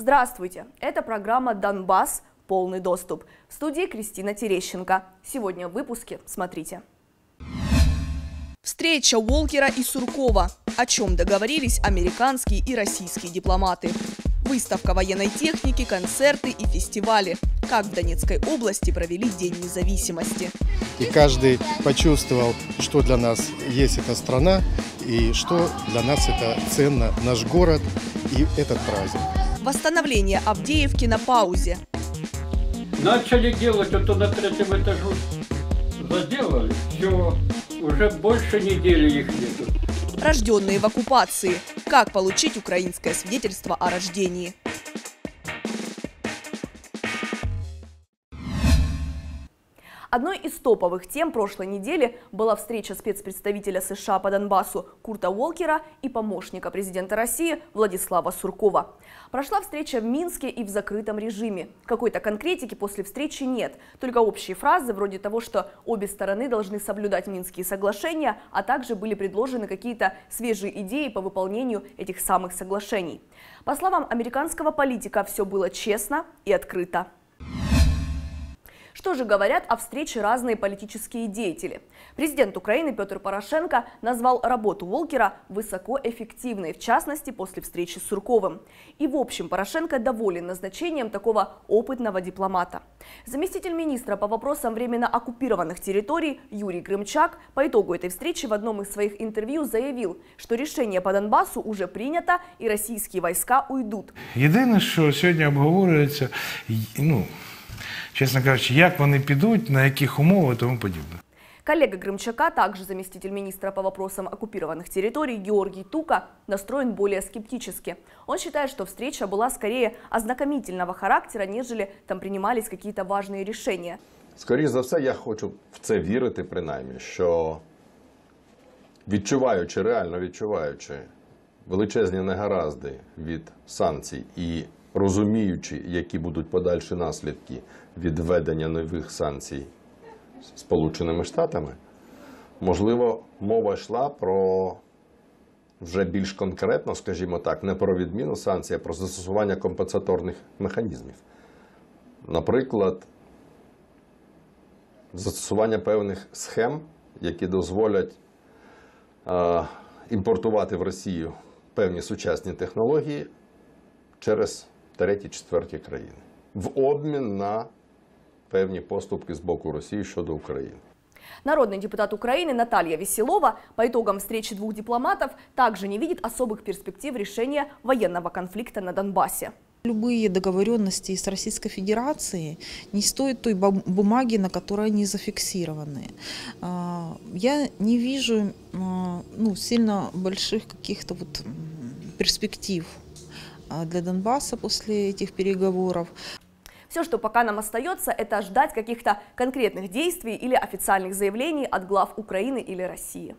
Здравствуйте! Это программа «Донбасс. Полный доступ». В студии Кристина Терещенко. Сегодня в выпуске смотрите. Встреча Волкера и Суркова. О чем договорились американские и российские дипломаты. Выставка военной техники, концерты и фестивали. Как в Донецкой области провели День независимости. И каждый почувствовал, что для нас есть эта страна и что для нас это ценно, наш город и этот праздник. Восстановление Авдеевки на паузе. Начали делать, вот на третьем этаже заделали, все, уже больше недели их нету. Рожденные в оккупации. Как получить украинское свидетельство о рождении? Одной из топовых тем прошлой недели была встреча спецпредставителя США по Донбассу Курта Волкера и помощника президента России Владислава Суркова. Прошла встреча в Минске и в закрытом режиме. Какой-то конкретики после встречи нет, только общие фразы вроде того, что обе стороны должны соблюдать Минские соглашения, а также были предложены какие-то свежие идеи по выполнению этих самых соглашений. По словам американского политика, все было честно и открыто. Что же говорят о встрече разные политические деятели? Президент Украины Петр Порошенко назвал работу Волкера высокоэффективной, в частности, после встречи с Сурковым. И в общем, Порошенко доволен назначением такого опытного дипломата. Заместитель министра по вопросам временно оккупированных территорий Юрий Грымчак по итогу этой встречи в одном из своих интервью заявил, что решение по Донбассу уже принято и российские войска уйдут. Єдине, що сьогодні обговорюється, чесно кажучи, як вони підуть, на яких умовах і тому подібне. Коллега Грымчака, также заместитель министра по вопросам оккупированных территорий Георгий Тука, настроен более скептически. Он считает, что встреча была скорее ознакомительного характера, нежели там принимались какие-то важные решения. Скоріше за все, я хочу в це вірити принаймні, що реально відчуваючи величезні негаразди від санкцій і розуміючи, які будуть подальші наслідки від введення нових санкцій Сполученими Штатами, можливо, мова йшла про вже більш конкретно, скажімо так, не про відміну санкцій, а про застосування компенсаторних механізмів. Наприклад, застосування певних схем, які дозволять імпортувати в Росію певні сучасні технології через треті-четверті країни. В обмін на певні поступки з боку Росії щодо України. Народный депутат Украины Наталья Веселова по итогам встречи двух дипломатов также не видит особых перспектив решения военного конфликта на Донбассе. Любые договоренности с Российской Федерацией не стоят той бумаги, на которой они зафиксированы. Я не вижу сильно больших каких-то перспектив для Донбасса после этих переговоров. Все, что пока нам остается, это ждать каких-то конкретных действий или официальных заявлений от глав Украины или России.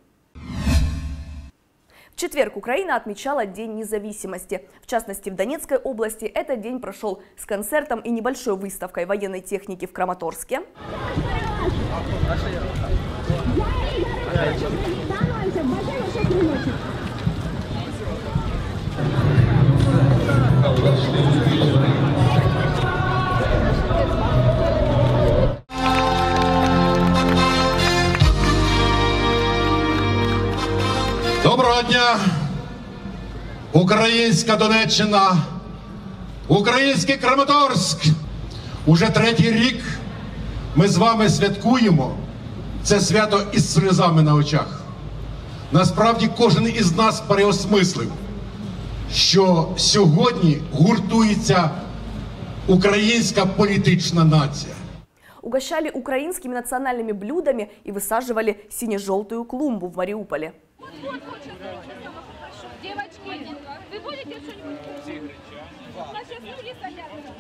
В четверг Украина отмечала День независимости. В частности, в Донецкой области этот день прошел с концертом и небольшой выставкой военной техники в Краматорске. Доброго дня, українська Донеччина, український Краматорськ. Уже третій рік ми з вами святкуємо це свято із сльозами на очах. Насправді кожен із нас переосмислив, що сьогодні гуртується українська політична нація. Угощали украинскими национальными блюдами и высаживали сине-желтую клумбу в Мариуполе. Девочки, вы будете что-нибудь? Наши люди садятся.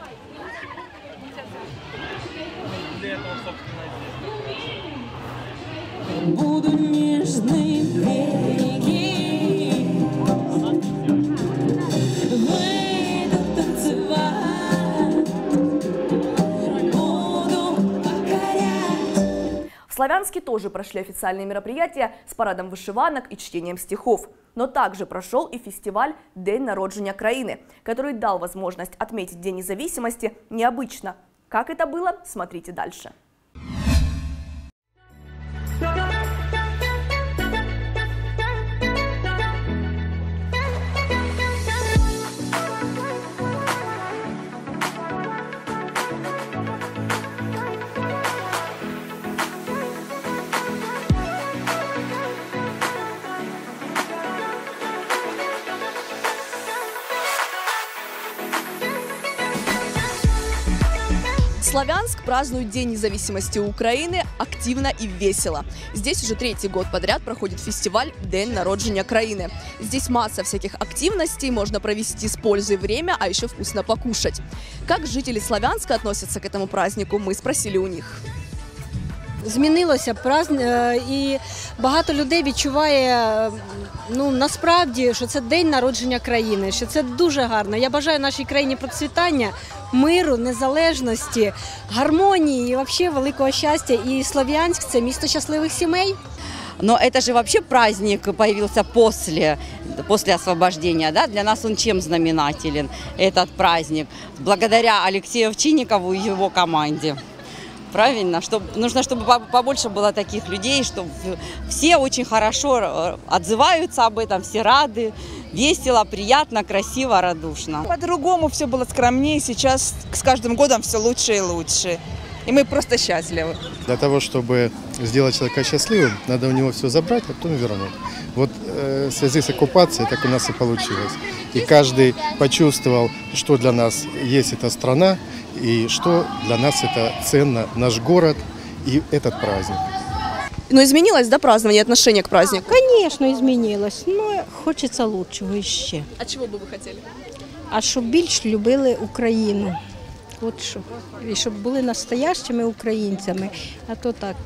Буду нежной береги, выйду танцевать, буду покорять. В Славянске тоже прошли официальные мероприятия с парадом вышиванок и чтением стихов. Но также прошел и фестиваль «День народження країни», который дал возможность отметить День независимости необычно. Как это было, смотрите дальше. Славянск празднует День независимости Украины активно и весело. Здесь уже 3-й год подряд проходит фестиваль «День народження країни». Здесь масса всяких активностей, можно провести с пользой время, а еще вкусно покушать. Как жители Славянска относятся к этому празднику, мы спросили у них. Змінилося і багато людей відчуває, насправді, що це День народження країни, що це дуже гарно. Я бажаю нашій країні процвітання, миру, незалежності, гармонії і взагалі великого щастя. І Слов'янськ – це місто щасливих сімей. Но это же вообще праздник появился после освобождения, да? Для нас он чем знаменателен, этот праздник? Благодаря Алексею Овчинникову и его команде. Правильно, нужно, чтобы побольше было таких людей, чтобы все очень хорошо отзываются об этом, все рады, весело, приятно, красиво, радушно. По-другому все было скромнее, сейчас с каждым годом все лучше и лучше. И мы просто счастливы. Для того, чтобы сделать человека счастливым, надо у него все забрать, а потом вернуть. Вот в связи с оккупацией так у нас и получилось. И каждый почувствовал, что для нас есть эта страна, и что для нас это ценно, наш город и этот праздник. Но изменилось, да, празднование, отношение к празднику? Звісно, змінилось, але хочеться лучшого ще. А чего бы вы хотели? А щоб більш любили Україну. От що. І щоб були настоящими українцями, а то так.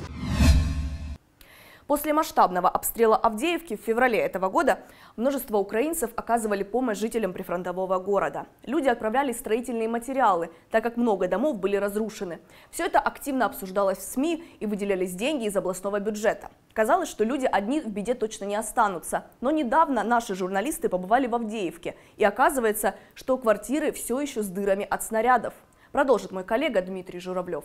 После масштабного обстрела Авдеевки в феврале этого года множество украинцев оказывали помощь жителям прифронтового города. Люди отправляли строительные материалы, так как много домов были разрушены. Все это активно обсуждалось в СМИ и выделялись деньги из областного бюджета. Казалось, что люди одни в беде точно не останутся. Но недавно наши журналисты побывали в Авдеевке. И оказывается, что квартиры все еще с дырами от снарядов. Продолжит мой коллега Дмитрий Журавлев.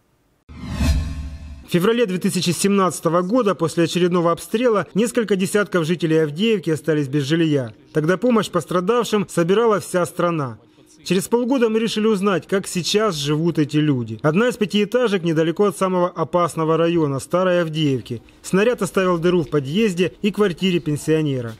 В феврале 2017 года после очередного обстрела несколько десятков жителей Авдеевки остались без жилья. Тогда помощь пострадавшим собирала вся страна. Через полгода мы решили узнать, как сейчас живут эти люди. Одна из 5-этажек недалеко от самого опасного района, Старой Авдеевки. Снаряд оставил дыру в подъезде и квартире пенсионера.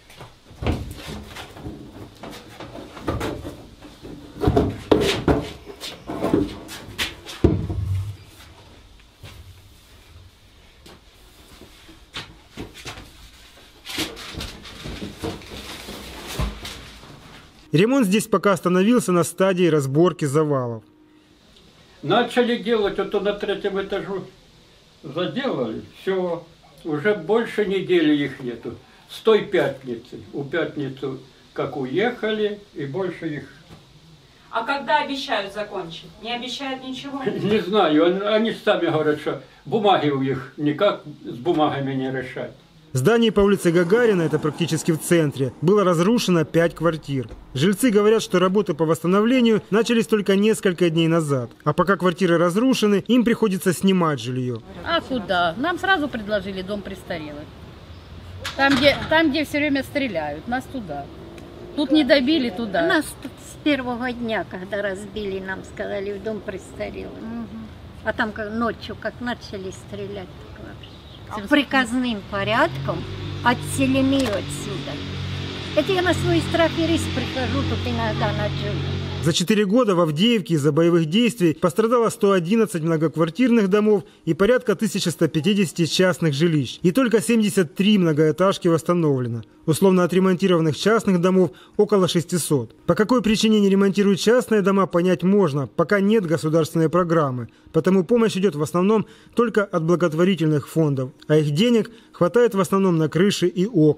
Ремонт здесь пока остановился на стадии разборки завалов. Начали делать, вот на 3-м этажу заделали, все, уже больше недели их нету. С той пятницы, у пятницу как уехали, и больше их. А когда обещают закончить? Не обещают ничего? Не знаю, они сами говорят, что бумаги у них никак с бумагами не решать. Здание по улице Гагарина, это практически в центре, было разрушено 5 квартир. Жильцы говорят, что работы по восстановлению начались только несколько дней назад. А пока квартиры разрушены, им приходится снимать жилье. А куда? Нам сразу предложили дом престарелых. Там, где все время стреляют, нас туда. Тут не добили, туда. Нас тут с первого дня, когда разбили, нам сказали, в дом престарелых. Угу. А там как ночью, как начали стрелять, так вообще. Приказным порядком отселены отсюда. Это я на свой страх и риск прихожу тут иногда ночую. За 4 года в Авдеевке из-за боевых действий пострадало 111 многоквартирных домов и порядка 1150 частных жилищ. И только 73 многоэтажки восстановлено. Условно отремонтированных частных домов около 600. По какой причине не ремонтируют частные дома, понять можно, пока нет государственной программы. Потому помощь идет в основном только от благотворительных фондов. А их денег хватает в основном на крыши и окна.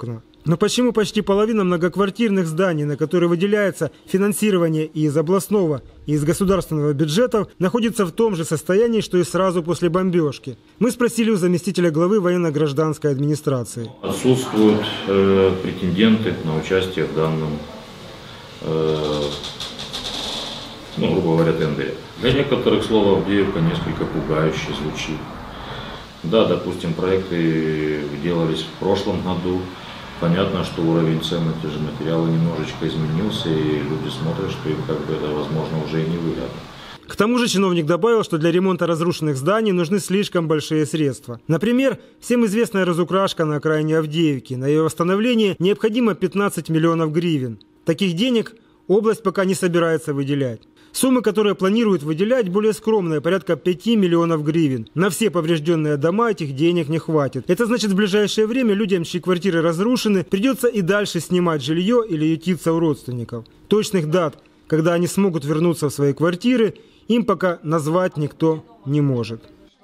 Но почему почти половина многоквартирных зданий, на которые выделяется финансирование и из областного, и из государственного бюджетов, находится в том же состоянии, что и сразу после бомбежки? Мы спросили у заместителя главы военно-гражданской администрации. Отсутствуют претенденты на участие в данном, грубо говоря, тендере. Для некоторых слово Авдеевка несколько пугающе звучит. Да, допустим, проекты делались в прошлом году. Понятно, что уровень цен на те же материалы немножечко изменился, и люди смотрят, что им это, возможно, уже и не выгодно. К тому же чиновник добавил, что для ремонта разрушенных зданий нужны слишком большие средства. Например, всем известная разукрашка на окраине Авдеевки. На ее восстановление необходимо 15 миллионов гривен. Таких денег область пока не собирается выделять. Суммы, которые планируют выделять, более скромные, порядка 5 миллионов гривен. На все поврежденные дома этих денег не хватит. Это значит, в ближайшее время людям, чьи квартиры разрушены, придется и дальше снимать жилье или ютиться у родственников. Точных дат, когда они смогут вернуться в свои квартиры, им пока назвать никто не может.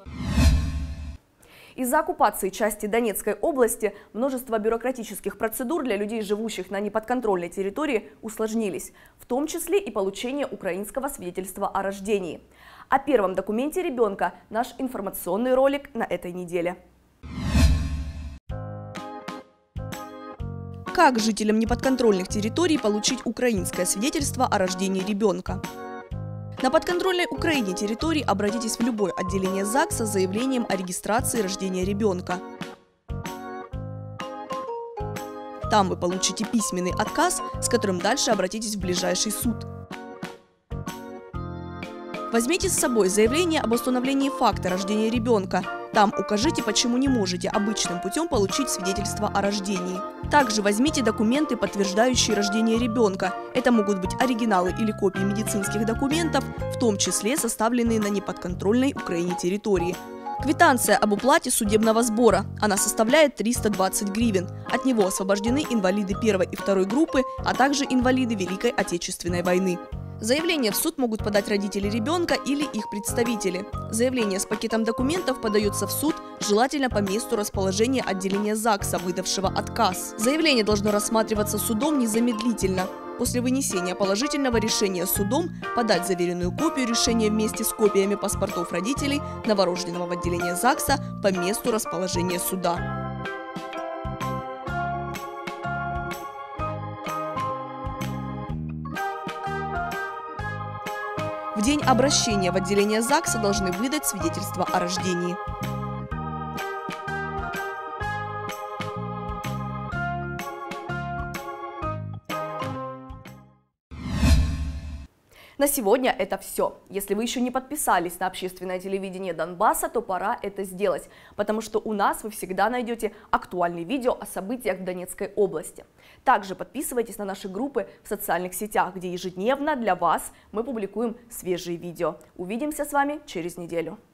Из-за оккупации части Донецкой области множество бюрократических процедур для людей, живущих на неподконтрольной территории, усложнились, в том числе и получение украинского свидетельства о рождении. О первом документе ребенка наш информационный ролик на этой неделе. Как жителям неподконтрольных территорий получить украинское свидетельство о рождении ребенка? На подконтрольной Украине территории обратитесь в любое отделение ЗАГСа с заявлением о регистрации рождения ребенка. Там вы получите письменный отказ, с которым дальше обратитесь в ближайший суд. Возьмите с собой заявление об установлении факта рождения ребенка. Там укажите, почему не можете обычным путем получить свидетельство о рождении. Также возьмите документы, подтверждающие рождение ребенка. Это могут быть оригиналы или копии медицинских документов, в том числе составленные на неподконтрольной Украине территории. Квитанция об уплате судебного сбора. Она составляет 320 гривен. От него освобождены инвалиды первой и второй группы, а также инвалиды Великой Отечественной войны. Заявление в суд могут подать родители ребенка или их представители. Заявление с пакетом документов подается в суд, желательно по месту расположения отделения ЗАГСа, выдавшего отказ. Заявление должно рассматриваться судом незамедлительно. После вынесения положительного решения судом подать заверенную копию решения вместе с копиями паспортов родителей новорожденного в отделение ЗАГСа по месту расположения суда. В день обращения в отделение ЗАГСа должны выдать свидетельство о рождении. На сегодня это все. Если вы еще не подписались на общественное телевидение Донбасса, то пора это сделать, потому что у нас вы всегда найдете актуальные видео о событиях в Донецкой области. Также подписывайтесь на наши группы в социальных сетях, где ежедневно для вас мы публикуем свежие видео. Увидимся с вами через неделю.